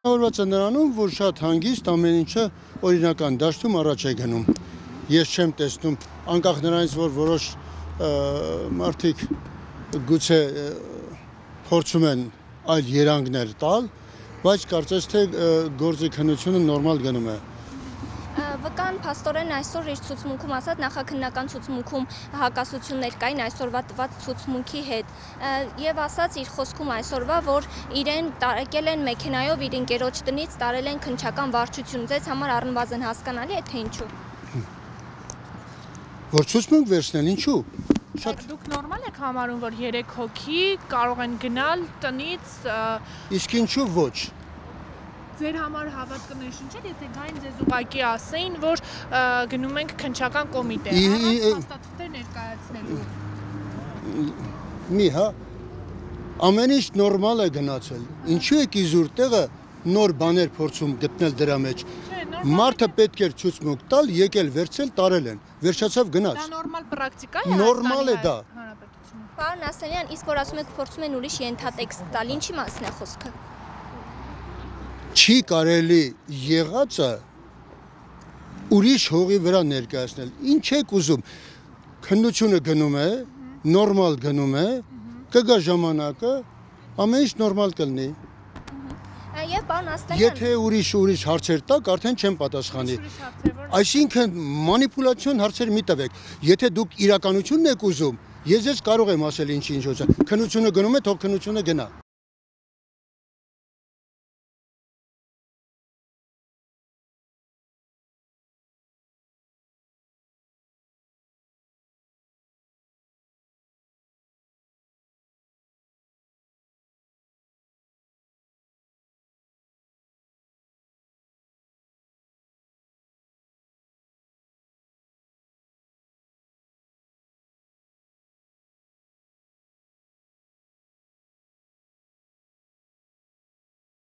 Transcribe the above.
Օրվա ծննդարանում, որ շատ հանգիստ ամեն ինչը օրինական դաշտում առաջ է գնում։ Ես չեմ տեսնում, անկախ նրանից, որ որոշ մարդիկ գուցե փորձում են այլ երանգներ տալ, բայց կարծես թե գործի քննությունը նորմալ գնում է։ Վկան փաստորեն այսօր իր ցուցմունքում ասած նախաքննական ցուցմունքում հակասություններ կային այսօրվա տված ցուցմունքի հետ եւ ասած իր խոսքում այսօրվա որ իրեն տարեկել են մեքենայով իր ընկերոջ տնից տարել են քննչական վարչություն ձեզ համար առնվազն հասկանալի է թե ինչու որ ցուցմունք վերցնել ինչու Շատ դուք նորմալ եք համարում որ 3 հոգի կարող են գնալ տնից իսկ ինչու ոչ Ձեր համար հավատ կներշին չէ, եթե գային ձեզ ուղակի ասեին, որ գնում ենք քննչական կոմիտե, առանց փաստաթղթեր ներկայացնելու։ Մի հա, ամեն ինչ նորմալ է գնացել, ինչու եք իզուր տեղը նոր բաներ փորձում գտնել դրա մեջ, մարդը պետք էր ցուցմունք տալ, եկել վերցել, տարել են, վերջացավ գնաց։ Դա նորմալ պրակտիկա է Նորմալ է դա։ Պարոն Ասլանյան, իսկ որ ասում եք փորձում են ուրիշ ենթատեքստ տալ, ինչի մասին է խոսքը։ Չի կարելի եղածը ուրիշ հողի վրա ներկայացնել։ Ինչ եք ուզում։ Քննությունը գնում է, նորմալ գնում է, կգա ժամանակը, ամեն ինչ նորմալ կլինի։ Եվ պարոն Ասլանյան, Եթե ուրիշ հարցեր տակ, արդեն չեմ պատասխանի։ Այսինքն մանիպուլյացիոն հարցեր մի տվեք։ Եթե դուք իրականությունն եք ուզում, ես կարող եմ ասել ինչ-ինչ։ Քննությունը գնում է, թող քննությունը գնա։